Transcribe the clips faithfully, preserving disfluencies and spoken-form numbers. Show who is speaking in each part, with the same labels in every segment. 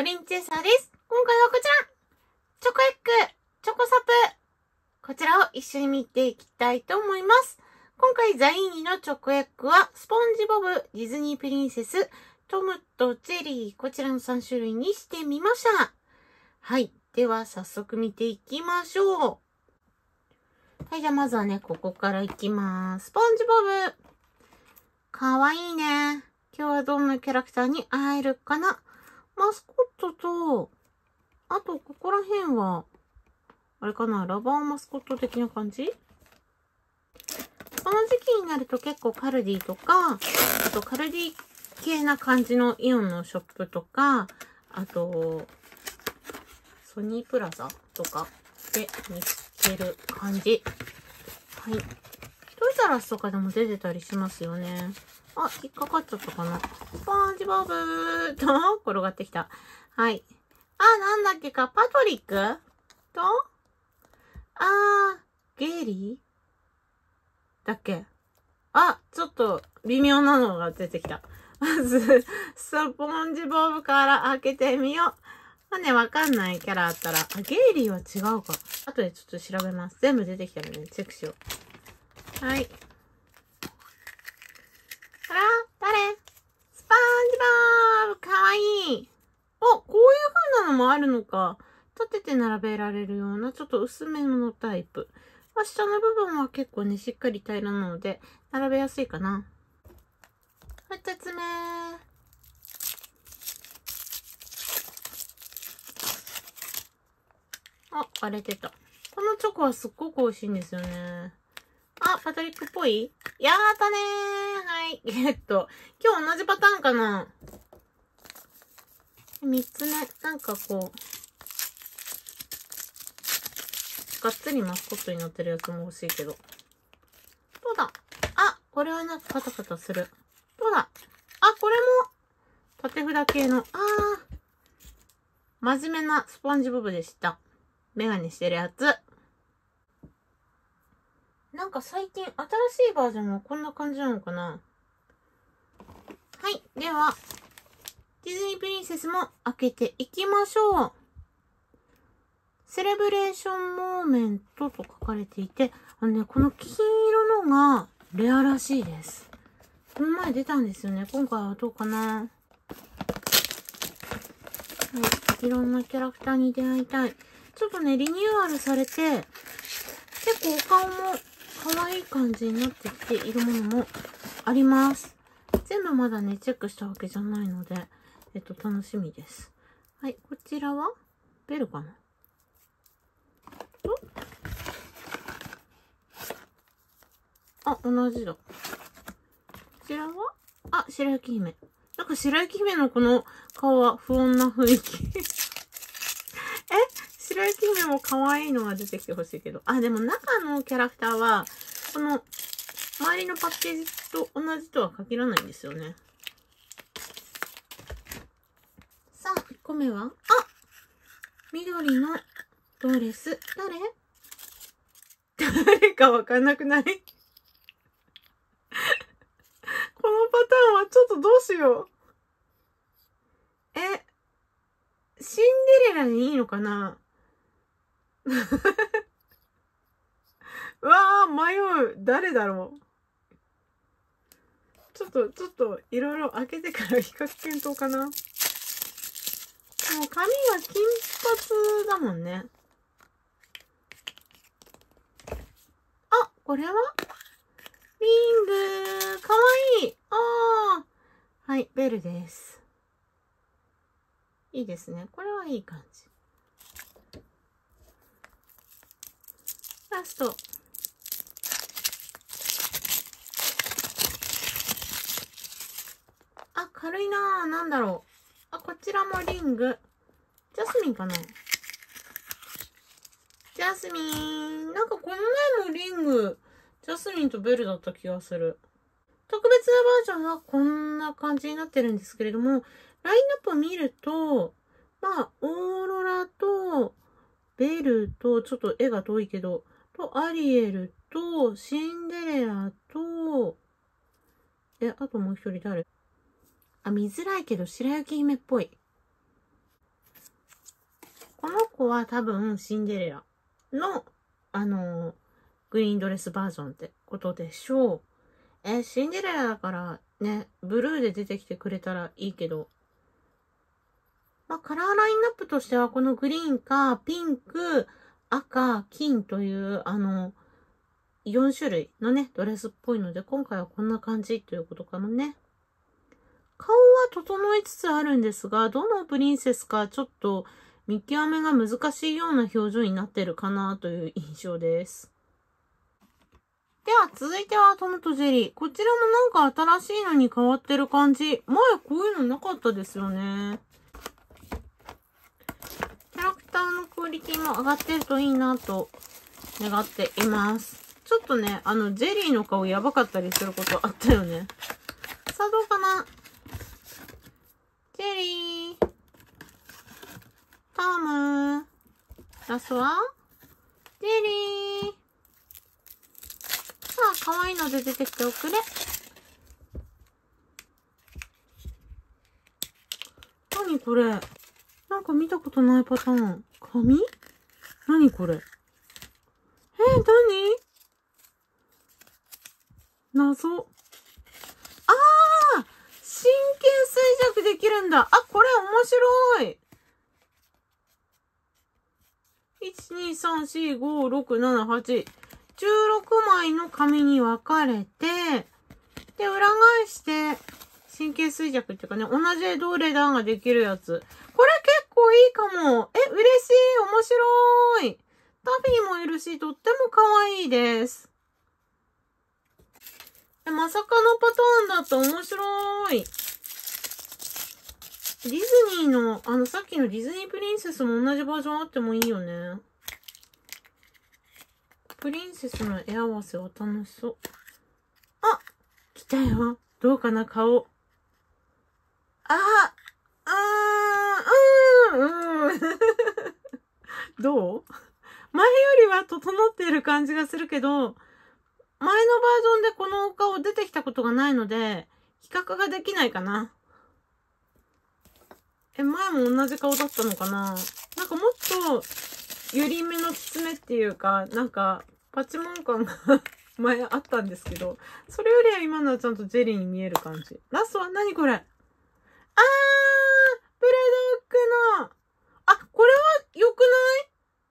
Speaker 1: リンチェッサーです。今回はこちらチョコエッグ、チョコサプこちらを一緒に見ていきたいと思います。今回ザイーニのチョコエッグはスポンジボブ、ディズニープリンセス、トムとジェリー、こちらのさん種類にしてみました。はい。では早速見ていきましょう。はい。じゃあまずはね、ここからいきます。スポンジボブ。かわいいね。今日はどんなキャラクターに会えるかな。マスコットと、あとここら辺は、あれかな、ラバーマスコット的な感じ？この時期になると結構カルディとか、あとカルディ系な感じのイオンのショップとか、あと、ソニープラザとかで見つける感じ。はい。トイザらスとかでも出てたりしますよね。あ、引っかかっちゃったかな。スポンジボブーと転がってきた。はい。あ、なんだっけか、パトリックと、あー、ゲイリーだっけ。あ、ちょっと微妙なのが出てきた。まず、スポンジボブから開けてみよう。まあね、わかんないキャラあったら、あ、ゲイリーは違うか。後でちょっと調べます。全部出てきたらね、チェックしよう。はい。あら誰スポンジボブかわいい。お、こういう風なのもあるのか。立てて並べられるような、ちょっと薄めのタイプ。まあ、下の部分は結構ね、しっかり平らなので、並べやすいかな。二つ目。あ、割れてた。このチョコはすっごく美味しいんですよね。あ、パトリックっぽい？やったねー。はい。ゲット。今日同じパターンかな。三つ目。なんかこう、がっつりマスコットになってるやつも欲しいけど。どうだ？あ、これはなんかカタカタする。どうだ？あ、これも、縦札系の、あー、真面目なスポンジボブでした。メガネしてるやつ。なんか最近新しいバージョンはこんな感じなのかな？はい。では、ディズニープリンセスも開けていきましょう。セレブレーションモーメントと書かれていて、あのね、この金色のがレアらしいです。この前出たんですよね。今回はどうかな？はい。いろんなキャラクターに出会いたい。ちょっとね、リニューアルされて、結構お顔も可愛い感じになってきているものもあります。全部まだね、チェックしたわけじゃないので、えっと、楽しみです。はい。こちらはベルかな？あ、同じだ。こちらはあ、白雪姫。なんか白雪姫のこの顔は不穏な雰囲気。え白雪姫も可愛いのが出てきてほしいけど。あ、でも中のキャラクターは、この周りのパッケージと同じとは限らないんですよね。さあ、いっこめはあ、緑のドレス。誰？誰かわかんなくないこのパターンはちょっとどうしよう。え、シンデレラでいいのかなうわー、迷う。誰だろう。ちょっと、ちょっと、いろいろ開けてから比較検討かな。でも髪が金髪だもんね。あ、これはリングかわいい。あー。はい、ベルです。いいですね。これはいい感じ。ラスト。あ、軽いなぁ。なんだろう。あ、こちらもリング。ジャスミンかな？ジャスミン。なんかこの前もリング、ジャスミンとベルだった気がする。特別なバージョンはこんな感じになってるんですけれども、ラインナップを見ると、まあ、オーロラと、ベルと、ちょっと絵が遠いけど、と、アリエルと、シンデレラと、え、あともう一人誰？あ、見づらいけど白雪姫っぽい。 この子は多分シンデレラの、あのー、グリーンドレスバージョンってことでしょう。えー、シンデレラだからね、ブルーで出てきてくれたらいいけど。まあ、カラーラインナップとしてはこのグリーンか、ピンク、赤、金という、あの、よん種類のね、ドレスっぽいので、今回はこんな感じということかもね。顔は整いつつあるんですが、どのプリンセスかちょっと見極めが難しいような表情になってるかなという印象です。では続いてはトムとジェリー。こちらもなんか新しいのに変わってる感じ。前こういうのなかったですよね。キャラクターのクオリティも上がってるといいなと願っています。ちょっとね、あの、ジェリーの顔やばかったりすることあったよね。さあどうかな。ジェリー。トム。ラスはジェリー。さあ、可愛いので出てきておくれ。何これ。なんか見たことないパターン。髪？何これ。えー、何？謎。あー！神経衰弱できるんだ。あ、これ面白い。いち、に、さん、よん、ご、ろく、なな、はち。じゅうろくまいの紙に分かれて、で、裏返して、神経衰弱っていうかね、同じエドレダーができるやつ。これ結構いいかも。え、嬉しい。面白い。タフィーもいるし、とっても可愛いです。え、まさかのパターンだった。面白い。ディズニーの、あの、さっきのディズニープリンセスも同じバージョンあってもいいよね。プリンセスの絵合わせは楽しそう。あ、来たよ。どうかな、顔。あ、うーん、うーん、うーん。どう？前よりは整っている感じがするけど、前のバージョンでこのお顔出てきたことがないので、比較ができないかな。え、前も同じ顔だったのかな？なんかもっと、ゆり目のきつめっていうか、なんか、パチモン感が前あったんですけど、それよりは今のはちゃんとジェリーに見える感じ。ラストは何これ？あー！ブルドッグの、あ、これは良くない？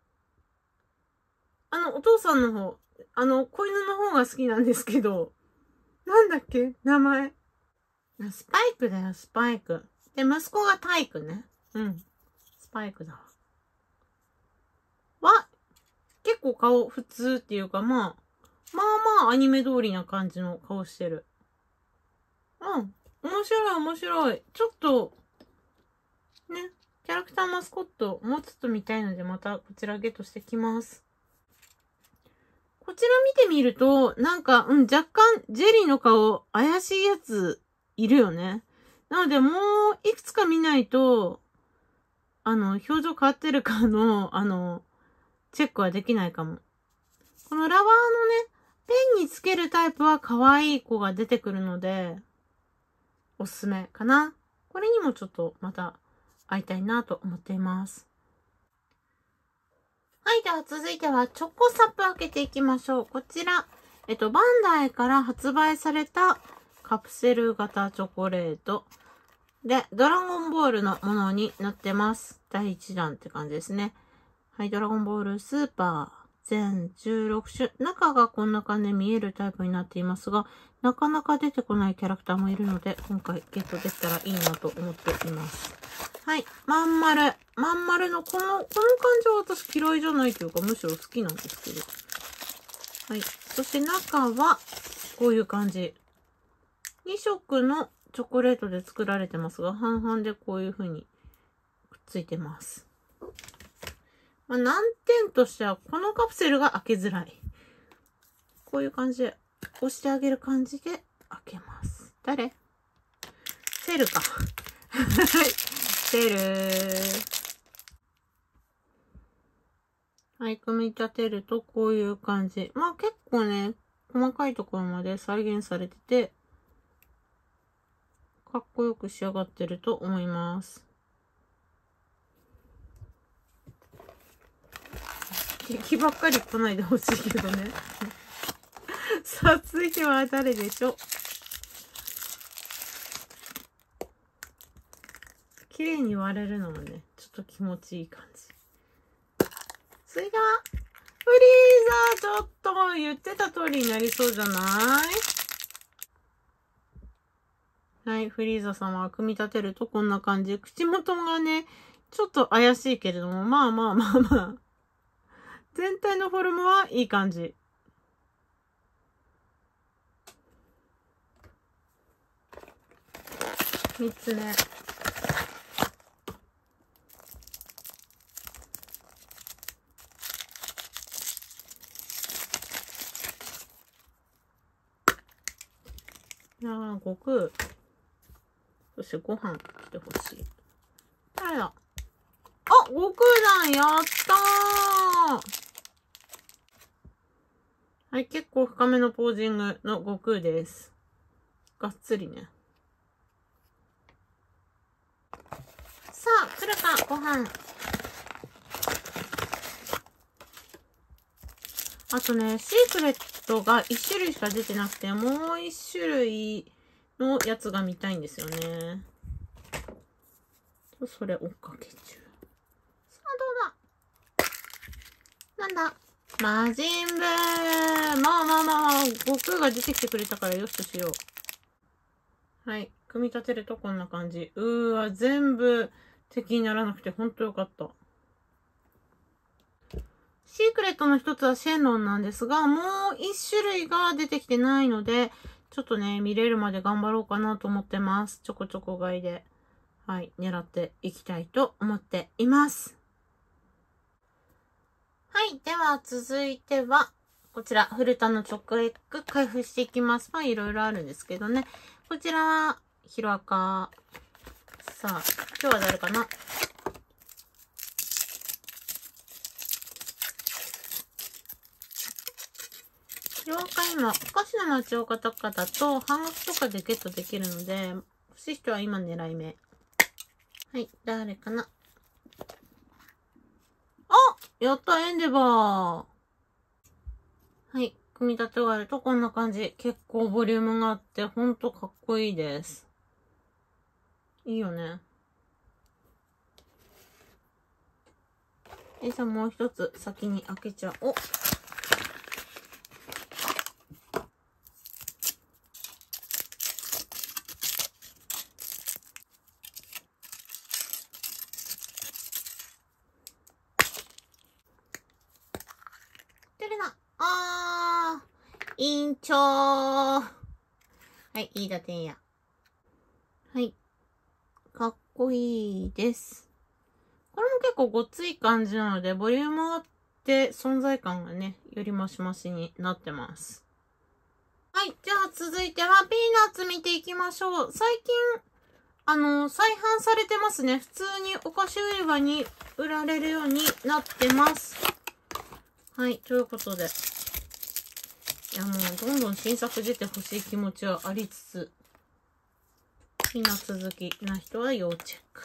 Speaker 1: あの、お父さんの方、あの、子犬の方が好きなんですけど、なんだっけ？名前。スパイクだよ、スパイク。で、息子がタイクね。うん。スパイクだわ。は、結構顔普通っていうか、まあ、まあまあアニメ通りな感じの顔してる。うん。面白い面白い。ちょっと、ね、キャラクターマスコット、もうちょっと見たいので、またこちらゲットしてきます。こちら見てみると、なんか、うん、若干、ジェリーの顔、怪しいやつ、いるよね。なので、もう、いくつか見ないと、あの、表情変わってるかの、あの、チェックはできないかも。このラバーのね、ペンにつけるタイプは可愛い子が出てくるので、おすすめかな。これにもちょっとまた会いたいなと思っています。はい、では続いてはチョコサップ開けていきましょう。こちら、えっと、バンダイから発売されたカプセル型チョコレートで、ドラゴンボールのものになってます。だいいちだんって感じですね。はい、ドラゴンボールスーパー。全じゅうろくしゅ。中がこんな感じで見えるタイプになっていますが、なかなか出てこないキャラクターもいるので、今回ゲットできたらいいなと思っています。はい。まん丸。まん丸のこの、この感じは私嫌いじゃないというか、むしろ好きなんですけど。はい。そして中は、こういう感じ。にしょくのチョコレートで作られてますが、半々でこういう風にくっついてます。まあ、難点としては、このカプセルが開けづらい。こういう感じで、押してあげる感じで開けます。誰？セルか。はい。セルはい、組み立てるとこういう感じ。まあ結構ね、細かいところまで再現されてて、かっこよく仕上がってると思います。 敵ばっかり来ないでほしいけどね。さあ、続いては誰でしょう。綺麗に割れるのもね、ちょっと気持ちいい感じ。続いては、フリーザー、ちょっと言ってた通りになりそうじゃない？はい、フリーザ様は組み立てるとこんな感じ。口元がね、ちょっと怪しいけれども、まあまあまあまあ。全体のフォルムはいい感じ。三つ目。いやー、悟空。そしてご飯来てほしい。誰だ？あ、悟空だ！やったー！はい、結構深めのポージングの悟空です。がっつりね。さあ、来るか、ご飯。あとね、シークレットがいち種類しか出てなくて、もういち種類のやつが見たいんですよね。それ追っかけ中。さあ、どうだ？なんだ？魔人ブー！まあまあまあ、悟空が出てきてくれたからよしとしよう。はい。組み立てるとこんな感じ。うーわ、全部敵にならなくてほんとよかった。シークレットの一つはシェンロンなんですが、もう一種類が出てきてないので、ちょっとね、見れるまで頑張ろうかなと思ってます。ちょこちょこ買いで。はい、狙っていきたいと思っています。はい、では続いては、こちら、古田のチョコエッグ開封していきます。まあ、いろいろあるんですけどね。こちらは、ヒロアカ。さあ、今日は誰かな？ヒロアカ今、お菓子の町岡とかだと半額とかでゲットできるので、欲しい人は今狙い目。はい、誰かな？あ！やった、エンデバー。はい、組み立て終わるとこんな感じ。結構ボリュームがあって、ほんとかっこいいです。いいよね。え、じゃあもう一つ先に開けちゃおう。委員長。はい、飯田天也。はい。かっこいいです。これも結構ごっつい感じなので、ボリュームあって存在感がね、よりマシマシになってます。はい。じゃあ続いてはピーナッツ見ていきましょう。最近、あの、再販されてますね。普通にお菓子売り場に売られるようになってます。はい。ということで。いやもうどんどん新作出てほしい気持ちはありつつ、ピーナッツ好きな人は要チェック。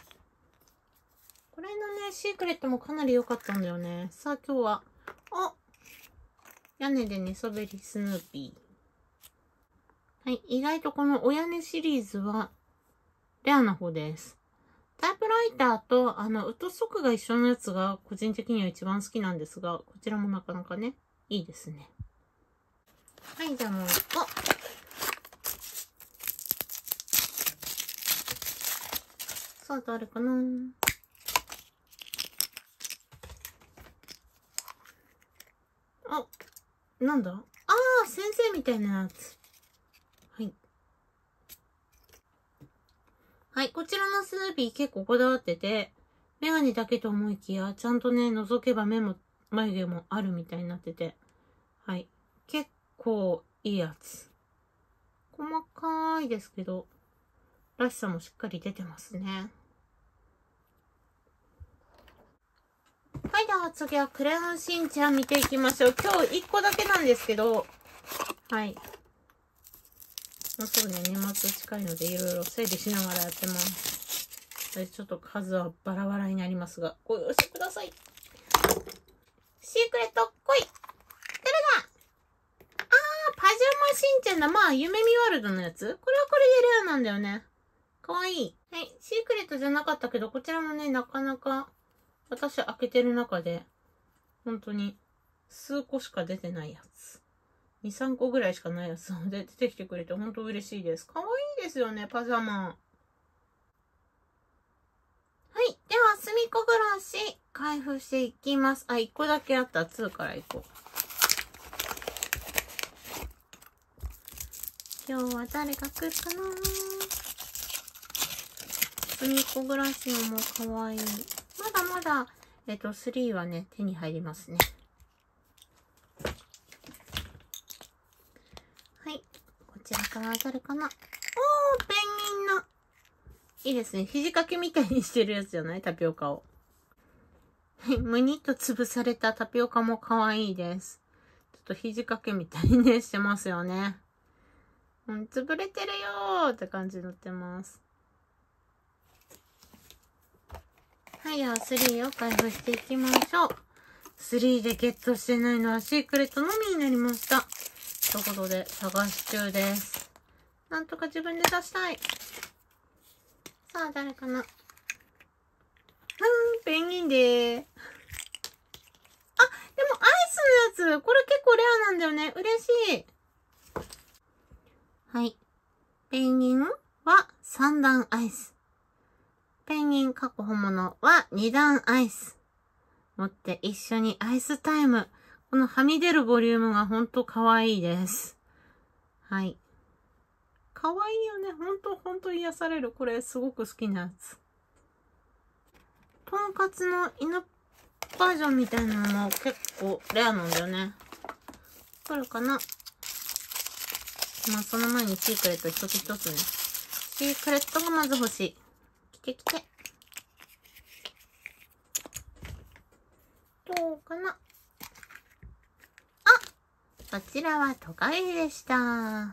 Speaker 1: これのね、シークレットもかなり良かったんだよね。さあ今日は、あ、屋根で寝そべりスヌーピー。はい、意外とこのお屋根シリーズはレアな方です。タイプライターとあのウッドストックが一緒のやつが個人的には一番好きなんですが、こちらもなかなかね、いいですね。はい、じゃあもう一個。さあ、誰かな？あ、なんだ？ああ、先生みたいなやつ。はい。はい、こちらのスヌーピー結構こだわってて、メガネだけと思いきや、ちゃんとね、覗けば目も、眉毛もあるみたいになってて、はい。結構いいやつ。細かいですけど、らしさもしっかり出てますね。はい、では次はクレヨンしんちゃん見ていきましょう。今日いっこだけなんですけど、はい。もうすぐね、年末近いのでいろいろ整理しながらやってます。ちょっと数はバラバラになりますが、ご容赦ください。 シークレット、来い。誰だ？あー、パジャマしんちゃんだ。まあ、夢見ワールドのやつ？これはこれでレアなんだよね。かわいい。はい。シークレットじゃなかったけど、こちらもね、なかなか、私開けてる中で、本当に、数個しか出てないやつ。に、さんこぐらいしかないやつで出てきてくれて、本当嬉しいです。かわいいですよね、パジャマ。はい。では、すみっこ暮らし、開封していきます。あ、いっこだけあった。にからいこう。今日は誰が来るかな？すみっこ暮らしのもかわいい。まだまだ、えっと、さんはね、手に入りますね。はい。こちらから誰かな？おー、ペンギンの。いいですね。肘掛けみたいにしてるやつじゃない？タピオカを。はい。むにっと潰されたタピオカも可愛いです。ちょっと肘掛けみたいにね、してますよね。うん、潰れてるよーって感じになってます。はい。では、さんを開封していきましょう。さんでゲットしてないのはシークレットのみになりました。ということで、探し中です。なんとか自分で出したい。さあ、誰かな？うーん、ペンギンでー。あ、でもアイスのやつ、これ結構レアなんだよね。嬉しい。はい。ペンギンはさんだんアイス。ペンギン過去本物はにだんアイス。持って一緒にアイスタイム。このはみ出るボリュームがほんと可愛いです。はい。可愛いよね。ほんとほんと癒される。これすごく好きなやつ。とんかつの犬バージョンみたいなのも結構レアなんだよね。来るかな？まあその前にシークレット一つ一つね。シークレットがまず欲しい。来て来て。どうかな？あ！こちらはトカゲでした。はい。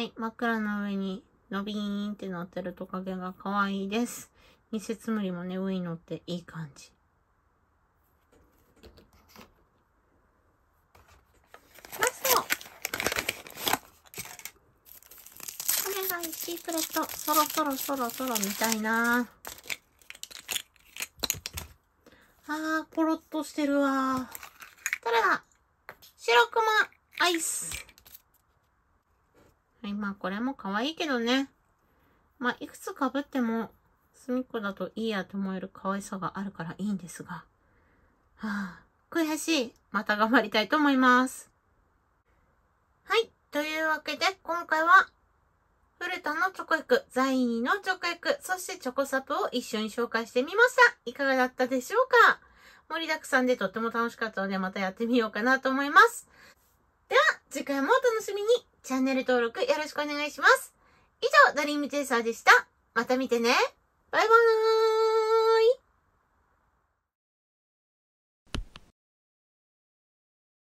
Speaker 1: 枕の上にのびーんって乗ってるトカゲが可愛いです。ニセツムリもね、上に乗っていい感じ。ラスト！これがシークレット。そろそろそろそろ見たいな。あー、コロッとしてるわ。誰だ？白クマアイス。はい、まあこれも可愛いけどね。まあいくつ被っても、隅っこだといいやと思える可愛さがあるからいいんですが。はぁ、悔しい。また頑張りたいと思います。はい。というわけで、今回は、古田のチョコエッグ、ザイニーのチョコエッグ、そしてチョコサプを一緒に紹介してみました。いかがだったでしょうか？盛りだくさんでとっても楽しかったので、またやってみようかなと思います。では、次回もお楽しみに。チャンネル登録よろしくお願いします。以上、ドリームチェイサーでした。また見てね。バイバーイ。